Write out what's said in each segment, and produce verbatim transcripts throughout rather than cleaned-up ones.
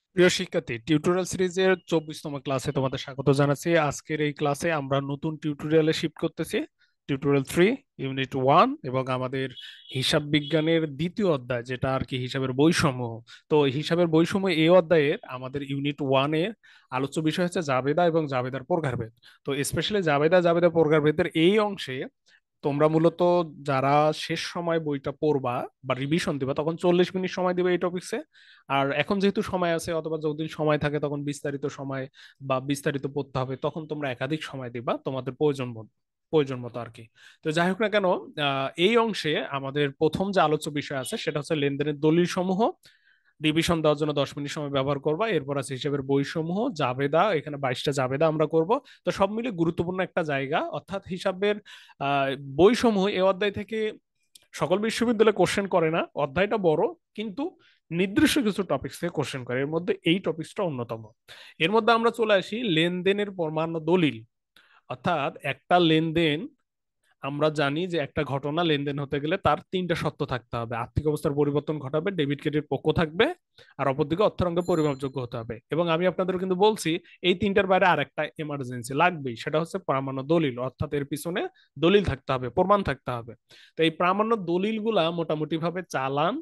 প্রিয় শিক্ষার্থী, টিউটোরিয়াল সিরিজের চব্বিশতম ক্লাসে তোমাদের স্বাগত জানাচ্ছি। আজকের এই ক্লাসে আমরা নতুন টিউটোরিয়ালে শিফট করতেছি, টিউটোরিয়াল থ্রি, ইউনিট ওয়ান, এবং আমাদের হিসাব বিজ্ঞানের দ্বিতীয় অধ্যায়, যেটা আর কি হিসাবের বৈষম্য। তো এই হিসাবের বৈষম্য এই অধ্যায়ের আমাদের ইউনিট ওয়ানের আলোচ্য বিষয় হচ্ছে জাবেদা এবং জাবেদার প্রকারভেদ। তো স্পেশালি জাবেদা জাবেদা প্রকারভেদের এই অংশে তোমরা মূলত যারা শেষ সময় বইটা পড়বা বা রিভিশন দিবা, তখন চল্লিশ মিনিট সময় দিবে এই টপিকসে। আর এখন যেহেতু সময় আছে, অথবা যদি সময় থাকে তখন বিস্তারিত সময় বা বিস্তারিত পড়তে হবে, তখন তোমরা একাধিক সময় দিবা তোমাদের প্রয়োজন মতো প্রয়োজন মতো আর কি। তো যাই হোক না কেন, আহ, এই অংশে আমাদের প্রথম যে আলোচ্য বিষয় আছে সেটা হচ্ছে লেনদেনের দলিল সমূহ। ডিভিশন দেওয়ার জন্য দশ মিনিট সময় ব্যবহার করবা। এরপর আছে হিসাবের বইসমূহ, জাবেদা, এখানে বাইশটা জাবেদা আমরা করব। তো সব মিলে গুরুত্বপূর্ণ একটা জায়গা, অর্থাৎ হিসাবের আহ বইসমূহ এই অধ্যায় থেকে সকল বিশ্ববিদ্যালয়ে কোশ্চেন করে না, অধ্যায়টা বড়, কিন্তু নির্দিষ্ট কিছু টপিক্স থেকে কোশ্চেন করে, এর মধ্যে এই টপিকসটা অন্যতম। এর মধ্যে আমরা চলে আসি লেনদেনের প্রমাণ ও দলিল। অর্থাৎ একটা লেনদেন, আমরা জানি যে একটা ঘটনা লেনদেন হতে গেলে তার তিনটা সত্য থাকতে হবে: আর্থিক অবস্থার পরিবর্তন ঘটাবে, ডেবিট ক্রেডিট পক্ষ থাকবে, আর অপরদিকে অর্থায়নকে পরিমাপযোগ্য হতে হবে। এবং আমি আপনাদের কিন্তু বলছি এই তিনটার বাইরে আরেকটা এমার্জেন্সি লাগবেই, সেটা হচ্ছে প্রামাণ্য দলিল। অর্থাৎ এর পিছনে দলিল থাকতে হবে, প্রমাণ থাকতে হবে। তো এই প্রামাণ্য দলিলগুলা মোটামুটি ভাবে চালান,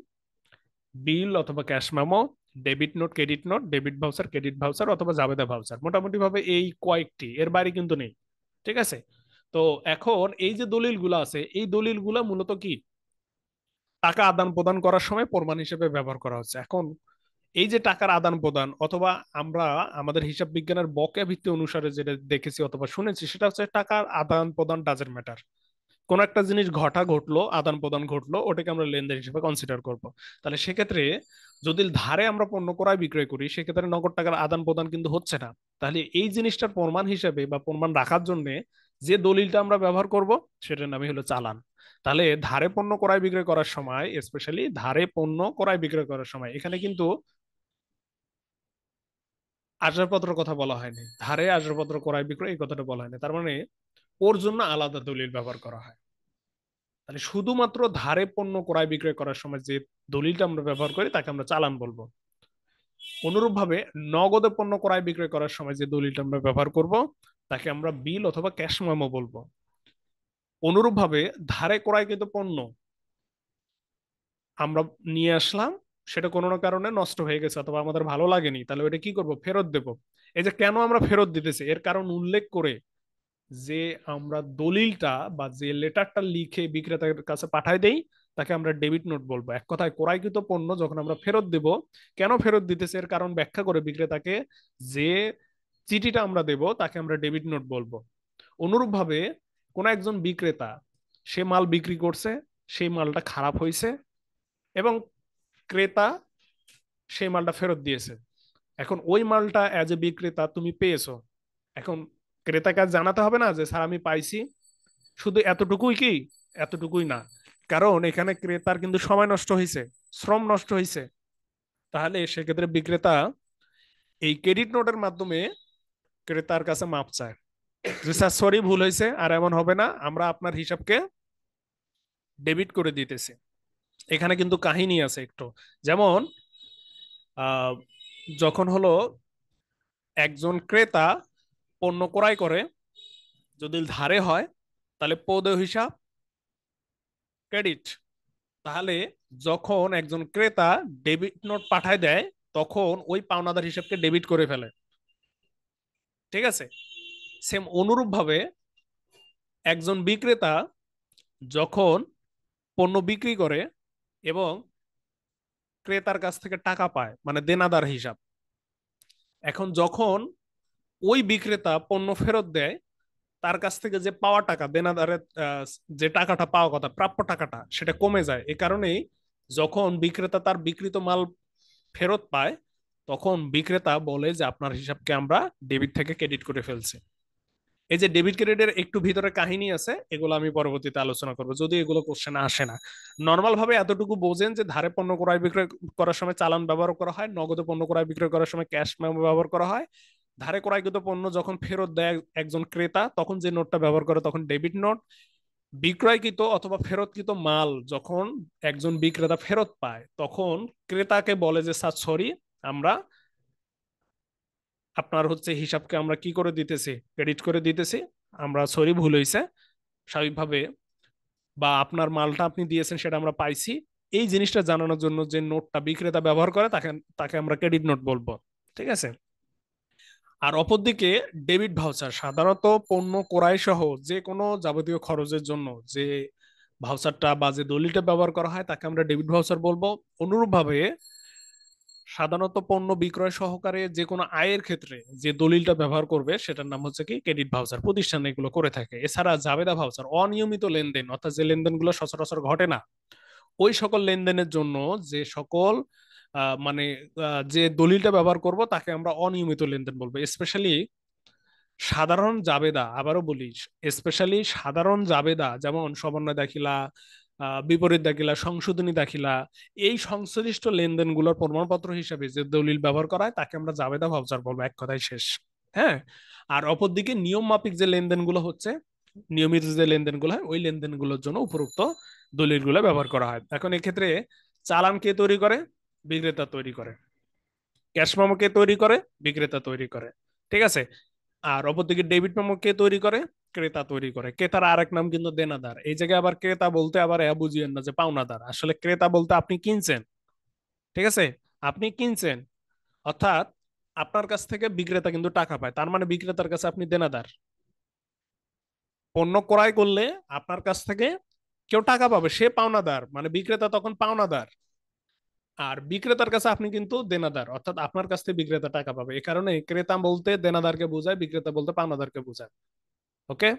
বিল অথবা cash memo, debit note, credit note, debit voucher, credit voucher অথবা জাবেদা ভাউচার, মোটামুটি ভাবে এই কয়েকটি, এর বাইরে কিন্তু নেই। ঠিক আছে? তো এখন এই যে দলিলগুলো আছে, এই দলিলগুলো মূলত কি টাকা আদান প্রদান করার সময় প্রমাণ হিসেবে ব্যবহার করা হচ্ছে। এখন এই যে টাকার আদান প্রদান, অথবা আমরা আমাদের হিসাব বিজ্ঞানের বকেয়া ভিত্তি অনুসারে যেটা দেখেছি অথবা শুনেছি, সেটা হচ্ছে টাকার আদান প্রদান ডাজেন্ট ম্যাটার। কোন একটা জিনিস ঘটা ঘটলো, আদান প্রদান ঘটলো, ওটাকে আমরা লেনদেন হিসেবে কনসিডার করব। তাহলে সেক্ষেত্রে যদি ধারে আমরা পণ্য ক্রয় বিক্রয় করি, সেক্ষেত্রে নগদ টাকার আদান প্রদান কিন্তু হচ্ছে না। তাহলে এই জিনিসটার প্রমাণ হিসেবে বা প্রমাণ রাখার জন্য যে দলিলটা আমরা ব্যবহার করব, সেটার নামই হলো চালান। তাহলে ধারে পণ্য ক্রয় বিক্রয় করার সময়, স্পেশালি ধারে পণ্য ক্রয় বিক্রয় করার সময়, এখানে কিন্তু আসবাবপত্রের কথা বলা হয়নি, ধারে আসবাবপত্র ক্রয় বিক্রয় এই কথাটা বলা হয়নি। তার মানে ওর জন্য আলাদা দলিল ব্যবহার করা হয়। তাহলে শুধুমাত্র ধারে পণ্য ক্রয় বিক্রয় করার সময় যে দলিলটা আমরা ব্যবহার করি তাকে আমরা চালান বলবো। অনুরূপভাবে নগদে পণ্য ক্রয় বিক্রয় করার সময় যে দলিলটা আমরা ব্যবহার করব, তাকে আমরা বিল অথবা ক্যাশ মেমো বলবো। অনুরূপভাবে ধারে ক্রয়কৃত পণ্য আমরা নিয়ে আসলাম, সেটা কোনো না কারণে নষ্ট হয়ে গেছে অথবা আমাদের ভালো লাগেনি, তাহলে ওটা কি করব? ফেরত দেব। এই যে কেন আমরা ফেরত দিতেছি, এর কারণ উল্লেখ করে যে আমরা দলিলটা বা যে লেটারটা লিখে বিক্রেতার কাছে পাঠাই দেই, তাকে আমরা ডেবিট নোট বলবো। এক কথায় ক্রয়কৃত পণ্য যখন আমরা ফেরত দেব, কেন ফেরত দিতেছে এর কারণ ব্যাখ্যা করে বিক্রেতাকে যে চিঠিটা আমরা দেব, তাকে আমরা ডেবিট নোট বলবো। অনুরূপভাবে কোন একজন বিক্রেতা, সে মাল বিক্রি করছে, সেই মালটা খারাপ হয়েছে, এবং ক্রেতা সেই মালটা ফেরত দিয়েছে। এখন ওই মালটা অ্যাজ এ বিক্রেতা তুমি পেয়েছো। এখন ক্রেতাকে আর জানাতে হবে না যে স্যার আমি পাইছি। শুধু এতটুকুই কি? এতটুকুই না, কারণ এখানে ক্রেতার কিন্তু সময় নষ্ট হয়েছে, শ্রম নষ্ট হয়েছে। তাহলে সেক্ষেত্রে বিক্রেতা এই ক্রেডিট নোটের মাধ্যমে ক্রেতার কাছে মাপ চায় যে স্যার সরি, ভুল হয়েছে, আর এমন হবে না, আমরা আপনার হিসাবকে ডেবিট করে দিতেছি। এখানে কিন্তু কাহিনী আছে একটু। যেমন আহ, যখন হলো একজন ক্রেতা পণ্য ক্রয় করে, যদি ধারে হয় তাহলে পদেয় হিসাব ক্রেডিট। তাহলে যখন একজন ক্রেতা ডেবিট নোট পাঠায় দেয়, তখন ওই পাওনাদার হিসাবকে ডেবিট করে ফেলে। ঠিক আছে? সেম অনুরূপ ভাবে একজন বিক্রেতা যখন পণ্য বিক্রি করে এবং ক্রেতার কাছ থেকে টাকা পায়, মানে দেনাদার হিসাব, এখন যখন ওই বিক্রেতা পণ্য ফেরত দেয়, তার কাছ থেকে যে পাওয়া টাকা, দেনাদারের আহ, যে টাকাটা পাওয়া কথা, প্রাপ্য টাকাটা, সেটা কমে যায়। এ কারণেই যখন বিক্রেতা তার বিক্রিত মাল ফেরত পায়, তখন বিক্রেতা বলে যে আপনার হিসাবকে আমরা ডেবিট থেকে ক্রেডিট করে ফেলছি। এই যে ডেবিট ক্রেডিটের একটু ভিতরে কাহিনী আছে, এগুলো আমি পরবর্তীতে আলোচনা করবো, যদি এগুলো কোশ্চেনে আসে না। নর্মাল ভাবে এতটুকু বোঝেন যে ধারে পণ্য ক্রয় বিক্রয় করার সময় চালান ব্যবহার করা হয়, নগদে পণ্য ক্রয় বিক্রয় করার সময় ক্যাশ মেমো ব্যবহার করা হয়। ধারে ক্রয়কৃত পণ্য যখন ফেরত দেয় একজন ক্রেতা, তখন যে নোটটা ব্যবহার করে তখন ডেবিট নোট। বিক্রয়কৃত অথবা ফেরতকৃত মাল যখন একজন বিক্রেতা ফেরত পায়, তখন ক্রেতাকে বলে যে স্যার সরি, আমরা আপনার হচ্ছে হিসাবকে আমরা কি করে দিতেছি, ক্রেডিট করে দিতেছি। আমরা সরি ভুল হয়েছে স্বাভাবিকভাবে, বা আপনার মালটা আপনি দিয়েছেন সেটা আমরা পাইছি, এই জিনিসটা জানানোর জন্য যে নোটটা বিক্রেতা ব্যবহার করে তাকে তাকে আমরা ক্রেডিট নোট বলবো। ঠিক আছে। আর অপরদিকে ডেবিট ভাউচার সাধারণত পণ্য ক্রয় সহ যে কোনো যাবতীয় খরচের জন্য যে ভাউচারটা বা যে দলিলটা ব্যবহার করা হয় তাকে আমরা ডেবিট ভাউচার বলবো। অনুরূপভাবে সাধারণত পণ্য বিক্রয় সহকারে যে কোনো আয়ের ক্ষেত্রে যে দলিলটা ব্যবহার করবে সেটার নাম হচ্ছে কি ক্রেডিট ভাউচার, প্রতিষ্ঠান এগুলো করে থাকে। এছাড়া জাবেদা ভাউচার অনিয়মিত লেনদেন, অর্থাৎ যে লেনদেনগুলো সচরাচর ঘটে না, ওই সকল লেনদেনের জন্য যে সকল আহ, মানে আহ, যে দলিলটা ব্যবহার করব তাকে আমরা অনিয়মিত লেনদেন বলবো। স্পেশালি সাধারণ জাবেদা, আবারও বলি, স্পেশালি সাধারণ জাবেদা যেমন সমন্বয় দাখিলা, আহ, বিপরীত দাখিলা, সংশোধনী দাখিলা, এই সংশ্লিষ্ট লেনদেনগুলোর প্রমাণপত্র হিসেবে যে দলিল ব্যবহার করা হয় তাকে আমরা জাবেদা ভাউচার বলবো, এক কথায় শেষ। হ্যাঁ। আর অপরদিকে নিয়ম মাফিক যে লেনদেনগুলো হচ্ছে, নিয়মিত যে লেনদেনগুলো হয় ওই লেনদেনগুলোর জন্য উপরোক্ত দলিলগুলো ব্যবহার করা হয়। এখন এক্ষেত্রে চালান কে তৈরি করে? বিক্রেতা তৈরি করে। ক্যাশ মেমো কে তৈরি করে? বিক্রেতা তৈরি করে। ঠিক আছে। আর অপরদিকে ডেবিট মেমো কে তৈরি করে? ক্রেতা তৈরি করে। ক্রেতার আরেক নাম কিন্তু দেনাদার। এই জায়গায় আবার ক্রেতা বলতে আবার এ বুঝিয়েন না যে পাওনাদার, আসলে ক্রেতা বলতে আপনি কিনছেন। ঠিক আছে। আপনি কিনছেন, অর্থাৎ আপনার কাছ থেকে বিক্রেতা কিন্তু টাকা পায়, তার মানে বিক্রেতার কাছে আপনি দেনাদার। পণ্য ক্রয় করলে আপনার কাছ থেকে কেউ টাকা পাবে, সে পাওনাদার, মানে বিক্রেতা তখন পাওনাদার। আর বিক্রেতার কাছে আপনি কিন্তু দেনাদার, অর্থাৎ আপনার কাছ থেকে বিক্রেতা টাকা পাবে। এই কারণে ক্রেতা বলতে দেনাদারকে বোঝায়, বিক্রেতা বলতে পাওনাদারকে বোঝায়। ওকে।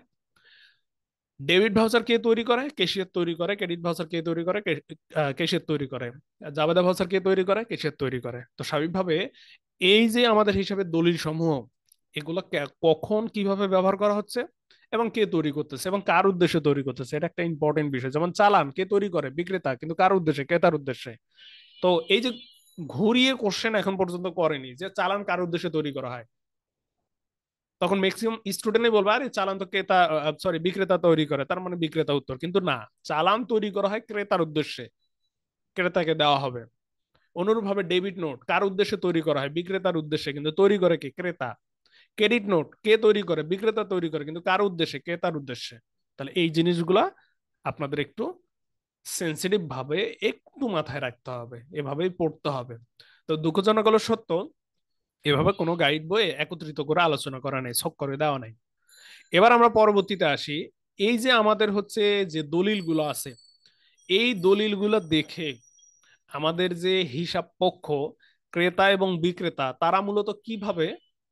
ডেবিট ভাউচার কে তৈরি করে? ক্যাশিয়ার তৈরি করে। ক্রেডিট ভাউচার কে তৈরি করে? ক্যাশিয়ার তৈরি করে। জাবেদা ভাউচার কে তৈরি করে? ক্যাশিয়ার তৈরি করে। তো স্বাভাবিকভাবে এই যে আমাদের হিসাবে দলিল সমূহ, এগুলো কে- কখন কিভাবে ব্যবহার করা হচ্ছে এবং কে তৈরি করতেছে এবং কার উদ্দেশ্যে তৈরি করতেছে, এটা একটা ইম্পর্টেন্ট বিষয়। যেমন চালান কে তৈরি করে? বিক্রেতা, কিন্তু কার উদ্দেশ্যে? ক্রেতার উদ্দেশ্যে। তো এই যে ঘুরিয়ে কোশ্চেন এখন পর্যন্ত করেনি যে চালান কার উদ্দেশ্যে তৈরি করা হয়, তখন ম্যাক্সিমাম স্টুডেন্টই বলবে আরে চালান তো ক্রেতা, সরি বিক্রেতা তৈরি করে, তার মানে বিক্রেতা উত্তর। কিন্তু না, চালান তৈরি করা হয় ক্রেতার উদ্দেশ্যে, ক্রেতাকে দেওয়া হবে। অনুরূপভাবে ডেবিট নোট কার উদ্দেশ্যে তৈরি করা হয়? বিক্রেতার উদ্দেশ্যে, কিন্তু তৈরি করে কে? ক্রেতা। ক্রেডিট নোট কে তৈরি করে? বিক্রেতা তৈরি করে, কিন্তু কার উদ্দেশ্যে? ক্রেতার উদ্দেশ্যে। তাহলে এই জিনিসগুলা আপনাদের একটু সেন্সিটিভ ভাবে একটু মাথায় রাখতে হবে, এভাবেই পড়তে হবে। তো দুঃখজনক হলো সত্য, এভাবে কোনো গাইড বইয়ে একত্রিত করে আলোচনা করা নেই, ছক করে দেওয়া নাই। এবার আমরা পরবর্তীতে আসি। এই যে আমাদের হচ্ছে যে দলিলগুলো আছে, এই দলিলগুলো দেখে আমাদের যে হিসাব পক্ষ, ক্রেতা এবং বিক্রেতা, তারা মূলত কিভাবে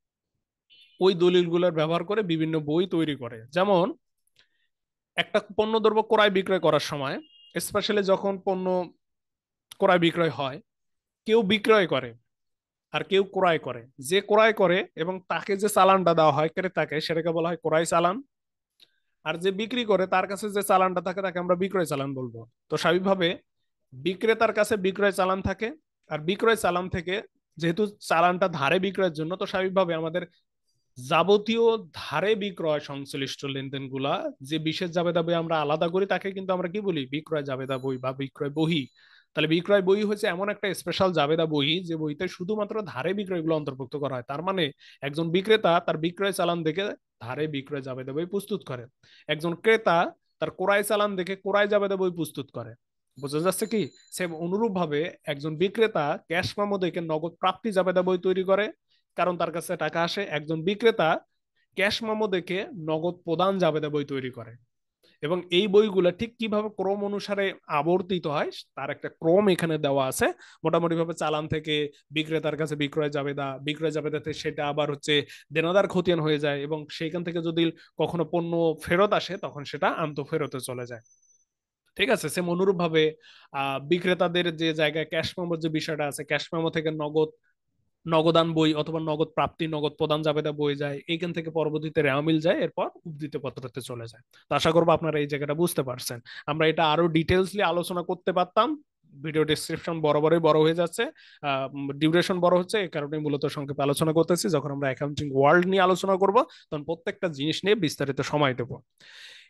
ওই দলিলগুলোর ব্যবহার করে বিভিন্ন বই তৈরি করে। যেমন একটা পণ্য দ্রব্য ক্রয় বিক্রয় করার সময়, স্পেশালি যখন পণ্য ক্রয় বিক্রয় হয়, কেউ বিক্রয় করে আর কেউ ক্রয় করে। যে ক্রয় করে এবং তাকে যে চালানটা দেওয়া হয় ক্রেতাকে, সেটাকে বলা হয় ক্রয় চালান। আর যে বিক্রি করে তার কাছে যে চালানটা থাকে তাকে আমরা বিক্রয় চালান বলবো। তো স্বাভাবিকভাবে বিক্রেতার কাছে বিক্রয় চালান থাকে, আর বিক্রয় চালান থেকে যেহেতু চালানটা ধারে বিক্রয়ের জন্য, তো স্বাভাবিকভাবে আমাদের যাবতীয় ধারে বিক্রয় সংশ্লিষ্ট লেনদেনগুলা যে বিশেষ জাবেদা বই আমরা আলাদা করি তাকে কিন্তু আমরা কি বলি? বিক্রয় জাবেদা বই বা বিক্রয় বহি। তাহলে বিক্রয় বই হচ্ছে এমন একটা স্পেশাল জাবেদা বই যে বইতে শুধুমাত্র ধারে বিক্রয়গুলো অন্তর্ভুক্ত করা হয়। তার মানে একজন বিক্রেতা তার বিক্রয় চালান দেখে ধারে বিক্রয় জাবেদা বই প্রস্তুত করে, একজন ক্রেতা তার কোরাই চালান দেখে কোরাই জাবেদা বই প্রস্তুত করে। বোঝা যাচ্ছে কি? সেম অনুরূপ ভাবে একজন বিক্রেতা ক্যাশ মেমো দেখে নগদ প্রাপ্তি জাবেদা বই তৈরি করে, কারণ তার কাছে টাকা আসে। একজন বিক্রেতা ক্যাশ মেমো দেখে নগদ প্রদান জাবেদা বই তৈরি করে। এবং এই বইগুলা ঠিক কিভাবে ক্রম অনুসারে আবর্তিত হয় তার একটা ক্রম এখানে দেওয়া আছে। মোটামুটি ভাবে চালান থেকে বিক্রেতার কাছে বিক্রয় জাবেদা, বিক্রয় জাবেদাতে সেটা আবার হচ্ছে দেনাদার খতিয়ান হয়ে যায়, এবং সেইখান থেকে যদি কখনো পণ্য ফেরত আসে তখন সেটা আন্ত ফেরতে চলে যায়। ঠিক আছে। সেম অনুরূপ ভাবে আহ বিক্রেতাদের যে জায়গায় ক্যাশ মেমোর যে বিষয়টা আছে, ক্যাশ মেমো থেকে নগদ নগদান বই অথবা নগদ প্রাপ্তি নগদ প্রদান জাবেদা বই যায়, এইখান থেকে পরবর্তীতে রেওয়ামিল যায়, এরপর উদ্ধৃত পত্রতে চলে যায়। তো আশা করবো আপনারা এই জায়গাটা বুঝতে পারছেন। আমরা এটা আরো ডিটেলসলি আলোচনা করতে পারতাম, ভিডিও ডেসক্রিপশন বরাবরই বড় হয়ে যাচ্ছে, ডিউরেশন বড় হচ্ছে, এই কারণে মূলত সংক্ষেপে আলোচনা করতেছি। যখন আমরা অ্যাকাউন্টিং ওয়ার্ল্ড নিয়ে আলোচনা করব তখন প্রত্যেকটা জিনিস নিয়ে বিস্তারিত সময় দেবো।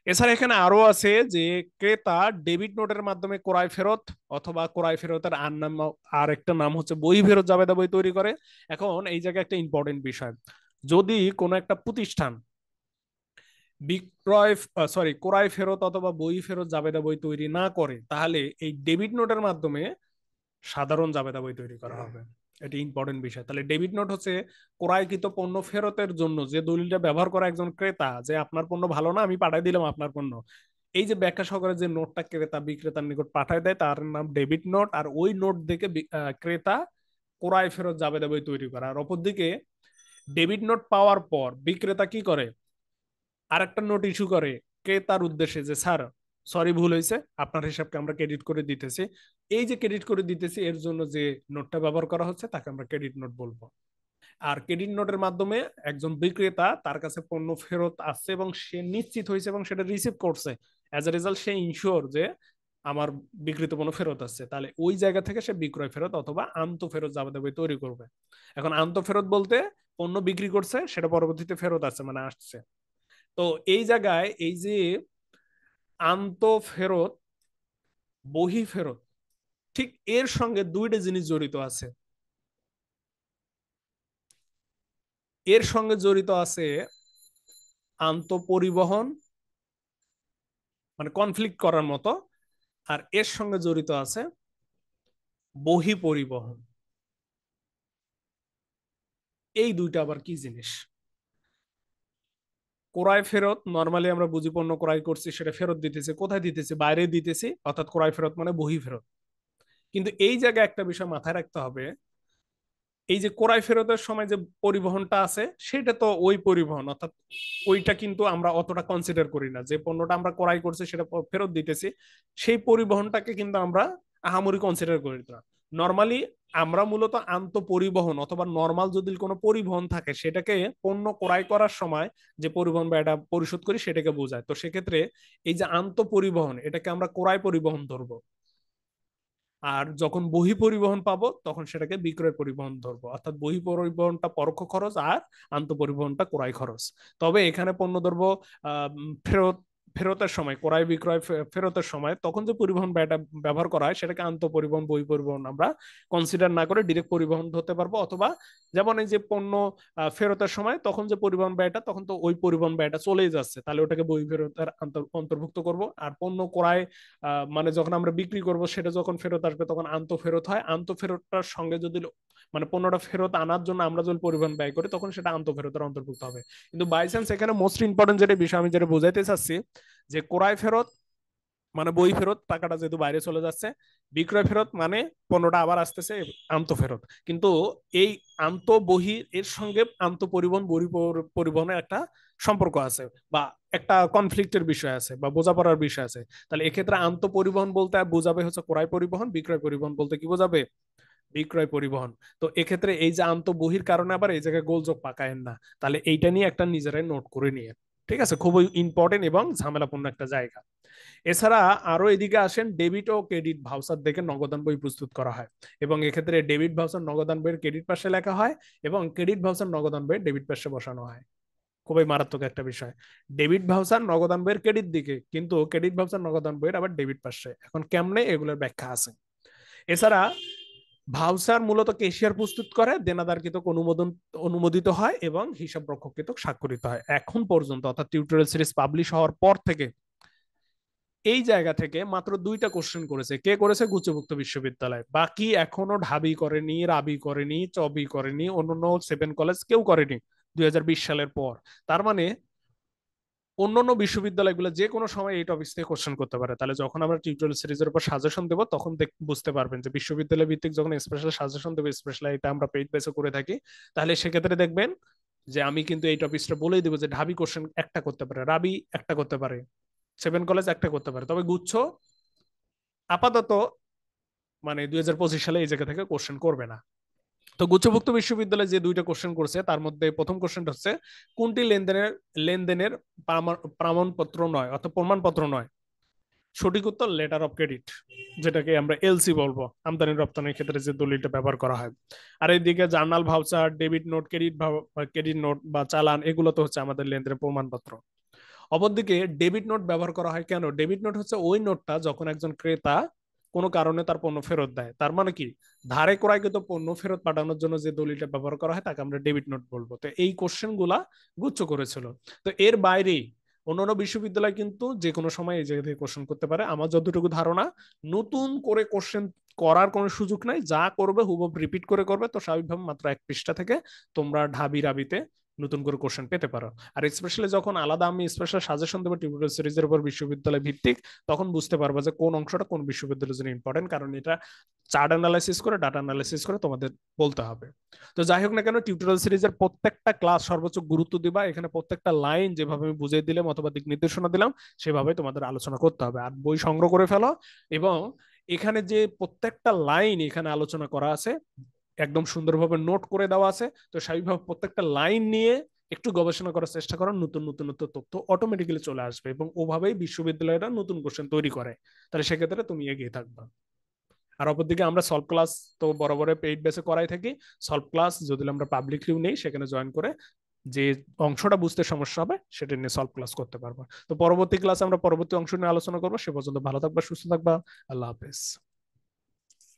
এছাড়া এখানে আরো আছে যে ক্রেতা ডেবিট নোটের মাধ্যমে ক্রয় ফেরত অথবা ক্রয় ফেরতের আর নাম, আর একটা নাম হচ্ছে বই ফেরত জাবেদা বই তৈরি করে। এখন এই জায়গায় একটা ইম্পর্টেন্ট বিষয়, যদি কোনো একটা প্রতিষ্ঠান বিক্রয় সরি ক্রয় ফেরত অথবা বই ফেরত জাবেদা বই তৈরি না করে, তাহলে এই ডেবিট নোটের মাধ্যমে সাধারণ জাবেদা বই তৈরি করা হবে। এটি ইম্পর্টেন্ট বিষয়। তাহলে ডেবিট নোট হচ্ছে ক্রয়কৃত পণ্য ফেরতের জন্য যে দলিলটা ব্যবহার করা একজন ক্রেতা, যে আপনার পণ্য ভালো না, আমি পাঠাই দিলাম আপনার পণ্য, এই যে ব্যাখ্যা সহকারে যে নোটটা ক্রেতা বিক্রেতার নিকট পাঠায় দেয় তার নাম ডেবিট নোট। আর ওই নোট দেখে ক্রেতা ক্রয় ফেরত জাবেদা বই তৈরি করা। আর অপরদিকে ডেবিট নোট পাওয়ার পর বিক্রেতা কি করে, আরেকটা নোট ইস্যু করে ক্রেতার উদ্দেশ্যে যে স্যার সরি ভুল হয়েছে, আপনার হিসাবকে আমরা ক্রেডিট করে দিতেছি। এই যে ক্রেডিট করে দিতেছি এর জন্য যে নোটটা ব্যবহার করা হচ্ছে তাকে আমরা ক্রেডিট নোট বলবো। আর ক্রেডিট নোটের মাধ্যমে একজন বিক্রেতা তার কাছে পণ্য ফেরত আসছে এবং সে নিশ্চিত হয়েছে এবং সেটা রিসিভ করছে, অ্যাজ এ রেজাল্ট সে ইনশিওর যে আমার বিক্রিত পণ্য ফেরত আসছে, তাহলে ওই জায়গা থেকে সে বিক্রয় ফেরত অথবা আন্ত ফেরত জাবেদা বই তৈরি করবে। এখন আন্ত ফেরত বলতে পণ্য বিক্রি করছে সেটা পরবর্তীতে ফেরত আসছে মানে আসছে। তো এই জায়গায় এই যে আন্ত ফেরত বহি ফেরত, ঠিক এর সঙ্গে দুইটা জিনিস জড়িত আছে। এর সঙ্গে জড়িত আছে আন্ত পরিবহন, মানে কনফ্লিক্ট করার মতো, আর এর সঙ্গে জড়িত আছে বহি পরিবহন। এই দুইটা আবার কি জিনিস? ক্রয় ফেরত নর্মালি আমরা বুঝি পণ্য ক্রয় করছি সেটা ফেরত দিতেছি, কোথায় দিতেছি, বাইরে দিতেছি, অর্থাৎ ক্রয় ফেরত মানে বহি ফেরত। কিন্তু এই জায়গায় একটা বিষয় মাথায় রাখতে হবে, এই যে ক্রয় ফেরতের সময় যে পরিবহনটা আছে সেটা তো ওই পরিবহন, অর্থাৎ ওইটা কিন্তু আমরা অতটা কনসিডার করি না। যে পণ্যটা আমরা ক্রয় করছি সেটা ফেরত দিতেছি, সেই পরিবহনটাকে কিন্তু আমরা আহামরি কনসিডার করি না। নর্মালি আমরা মূলত আন্ত পরিবহন অথবা নর্মাল যদি কোনো পরিবহন থাকে সেটাকে পণ্য ক্রয় করার সময় যে পরিবহন বা এটা পরিশোধ করি সেটাকে বোঝায়। তো সেক্ষেত্রে এই যে আন্ত পরিবহন এটাকে আমরা ক্রয় পরিবহন ধরবো, আর যখন বহি পরিবহন পাবো তখন সেটাকে বিক্রয় পরিবহন ধরবো। অর্থাৎ বহি পরিবহনটা পরোক্ষ খরচ আর আন্ত পরিবহনটা ক্রয় খরচ। তবে এখানে পণ্য ধরবো আহ ফেরত ফেরতের সময় ক্রয় বিক্রয় ফেরতের সময় তখন যে পরিবহন ব্যয়টা ব্যবহার করা হয় সেটাকে আন্ত পরিবহন বহি পরিবহন আমরা কনসিডার না করে ডিরেক্ট পরিবহন ধরতে পারবো। অথবা যেমন এই যে পণ্য ফেরতের সময় তখন যে পরিবহন ব্যয়টা তখন তো ওই পরিবহন ব্যয়টা চলেই যাচ্ছে, তাহলে ওটাকে বহি ফেরতের অন্তর্ভুক্ত করব। আর পণ্য ক্রয় মানে যখন আমরা বিক্রি করব সেটা যখন ফেরত আসবে তখন আন্ত ফেরত হয়। আন্ত ফেরতটার সঙ্গে যদি মানে পণ্যটা ফেরত আনার জন্য আমরা যদি পরিবহন ব্যয় করি তখন সেটা আন্ত ফেরতের অন্তর্ভুক্ত হবে। কিন্তু বাই চান্স এখানে মোস্ট ইম্পর্টেন্ট যেটা বিষয় আমি যেটা বোঝাইতে চাচ্ছি, যে ক্রয় ফেরত মানে বই ফেরত টাকাটা যেহেতু বাইরে চলে যাচ্ছে, বিক্রয় ফেরত মানে পণ্যটা আবার আসতেছে আন্ত ফেরত। কিন্তু এই আন্ত বহি এর সঙ্গে আন্ত পরিবহন বহি পরিবহনের একটা সম্পর্ক আছে বা একটা কনফ্লিক্টের বিষয় আছে বা বোঝাপড়ার বিষয় আছে। তাহলে এক্ষেত্রে আন্ত পরিবহন বলতে বোঝাবে হচ্ছে ক্রয় পরিবহন, বিক্রয় পরিবহন বলতে কি বোঝাবে, বিক্রয় পরিবহন। তো এক্ষেত্রে এই যে আন্ত বহির কারণে আবার এই জায়গায় গোলযোগ পাকায়েন না। তাহলে এইটা নিয়ে একটা নিজেরাই নোট করে নিয়ে, ঠিক আছে, খুবই ইম্পর্টেন্ট এবং ঝামেলাপূর্ণ একটা জায়গা। এছাড়া আরো এদিকে আসেন ডেবিট ও ক্রেডিট ভাউচার দেখে নগদান বই প্রস্তুত করা হয় এবং এক্ষেত্রে ডেবিট ভাউচার নগদান বইয়ের ক্রেডিট পাশে লেখা হয় এবং ক্রেডিট ভাউচার নগদান বইয়ের ডেবিট পাশে বসানো হয়। খুবই মারাত্মক একটা বিষয়। ডেবিট ভাউচার নগদান বইয়ের ক্রেডিট দিকে, কিন্তু ক্রেডিট ভাউচার নগদান বইয়ের আবার ডেবিট পাশে। এখন কেমনে এগুলোর ব্যাখ্যা আছে। এছাড়া ভাউচার মূলত কেশিয়ার প্রস্তুত করে, দেনাদারকৃত অনুমোদন অনুমোদিত হয় এবং হিসাব রক্ষকৃত স্বাক্ষরিত হয়। এখন পর্যন্ত অর্থাৎ টিউটোরিয়াল সিরিজ পাবলিশ হওয়ার পর থেকে এই জায়গা থেকে মাত্র দুইটা কোশ্চেন করেছে। কে করেছে? গুচ্ছভুক্ত বিশ্ববিদ্যালয়। বাকি এখনো ঢাবি করেনি, রাবি করেনি, চবি করেনি, অন্যান্য সেভেন কলেজ কেউ করেনি দুই হাজার বিশ সালের পর। তার মানে অন্যান্য বিশ্ববিদ্যালয়গুলো যে কোনো সময় এই টপিক থেকে কোশ্চেন করতে পারে। তাহলে যখন আমরা টিউটোরিয়াল সিরিজের উপর সাজেশন দেবো তখন বুঝতে পারবেন যে বিশ্ববিদ্যালয় ভিত্তিক যখন স্পেশাল সাজেশন দেবো, স্পেশাল এটা আমরা পেইড বেসে করে থাকি, তাহলে সেক্ষেত্রে দেখবেন যে আমি কিন্তু এই টপিকটা বলেই দেবো যে ঢাবি কোশ্চেন একটা করতে পারে, রাবি একটা করতে পারে, সেভেন কলেজ একটা করতে পারে, তবে গুচ্ছ আপাতত মানে দুই হাজার পঁচিশ সালে এই জায়গা থেকে কোশ্চেন করবে না। তো গুচ্ছভুক্ত বিশ্ববিদ্যালয়ে যে দুইটা কোশ্চেন করছে তার মধ্যে প্রথম কোশ্চেনটা হচ্ছে কোনটি লেনদেনের লেনদেনের প্রমাণপত্র নয় অর্থাৎ প্রমাণপত্র নয়। সঠিক উত্তর লেটার অফ ক্রেডিট, যেটাকে আমরা এলসি বলবো, আমদানি রপ্তানির ক্ষেত্রে যে দলিলটা ব্যবহার করা হয়। আর এইদিকে journal voucher, debit note, credit credit note বা চালান, এগুলো তো হচ্ছে আমাদের লেনদেনের প্রমাণপত্র। অপরদিকে ডেবিট নোট ব্যবহার করা হয় কেন? ডেবিট নোট হচ্ছে ওই নোটটা যখন একজন ক্রেতা কোনো কারণে তার পণ্য ফেরত দেয়, তার মানে কি ধারে ক্রয়কৃত পণ্য ফেরত পাঠানোর জন্য যে দলিলটা ব্যবহার করা হয় তাকে আমরা ডেবিট নোট বলবো। তো এই কোশ্চেন গুলা গুচ্ছ করেছিল। তো এর বাইরেই অন্যান্য বিশ্ববিদ্যালয় কিন্তু যে কোনো সময় এই জায়গা থেকে কোশ্চেন করতে পারে। আমার যতটুকু ধারণা, নতুন করে কোশ্চেন করার কোনো সুযোগ নাই, যা করবে হুবহু রিপিট করে করবে। তো স্বাভাবিকভাবে মাত্র এক পৃষ্ঠা থেকে তোমরা ঢাবি রাবিতে নতুন করে কোশ্চেন পেতে পারো। আর স্পেশালি যখন আলাদা আমি স্পেশাল সাজেশন দেবো টিউটোরিয়াল সিরিজের উপর বিশ্ববিদ্যালয় ভিত্তিক, তখন বুঝতে পারবো যে কোন অংশটা কোন বিশ্ববিদ্যালয়ের জন্য ইম্পর্টেন্ট, কারণ এটা চার্ট অ্যানালাইসিস করে ডাটা অ্যানালাইসিস করে তোমাদের বলতে হবে। তো যাই হোক না কেন, টিউটোরিয়াল সিরিজের প্রত্যেকটা ক্লাস সর্বোচ্চ গুরুত্ব দিবা, এখানে প্রত্যেকটা লাইন যেভাবে আমি বুঝিয়ে দিলাম অথবা দিক নির্দেশনা দিলাম সেভাবে তোমাদের আলোচনা করতে হবে। আর বই সংগ্রহ করে ফেলো, এবং এখানে যে প্রত্যেকটা লাইন এখানে আলোচনা করা আছে একদম সুন্দরভাবে নোট করে দেওয়া আছে। তো স্বাভাবিকভাবে প্রত্যেকটা লাইন নিয়ে একটু গবেষণা করার চেষ্টা করো, নতুন নতুন নতুন তথ্য অটোমেটিক্যালি চলে আসবে, এবং ওভাবেই বিশ্ববিদ্যালয়রা নতুন কোশ্চেন তৈরি করে। তাহলে সেক্ষেত্রে তুমি এগিয়ে থাকবা। আর অপরদিকে আমরা সলভ ক্লাস তো বরাবর পেইড বেসে করাই থাকি। সলভ ক্লাস যদি আমরা পাবলিকলিও নেই, সেখানে জয়েন করে যে অংশটা বুঝতে সমস্যা হবে সেটা নিয়ে সলভ ক্লাস করতে পারবো। তো পরবর্তী ক্লাসে আমরা পরবর্তী অংশ নিয়ে আলোচনা করবো। সে পর্যন্ত ভালো থাকবা, সুস্থ থাকবা। আল্লাহ হাফেজ।